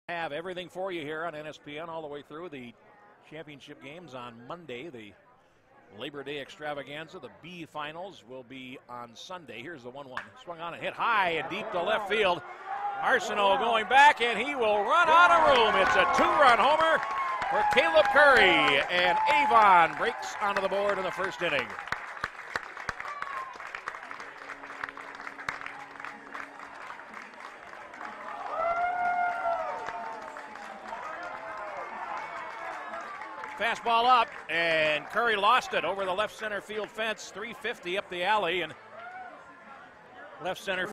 Have everything for you here on NSPN all the way through the championship games on Monday. The Labor Day extravaganza, the B finals, will be on Sunday. Here's the 1-1. Swung on and hit high and deep to left field. Arsenault going back, and he will run out of room. It's a 2-run homer for Caleb Curry, and Avon breaks onto the board in the first inning. Fastball up, and Curry lost it over the left center field fence, 350 up the alley, and left center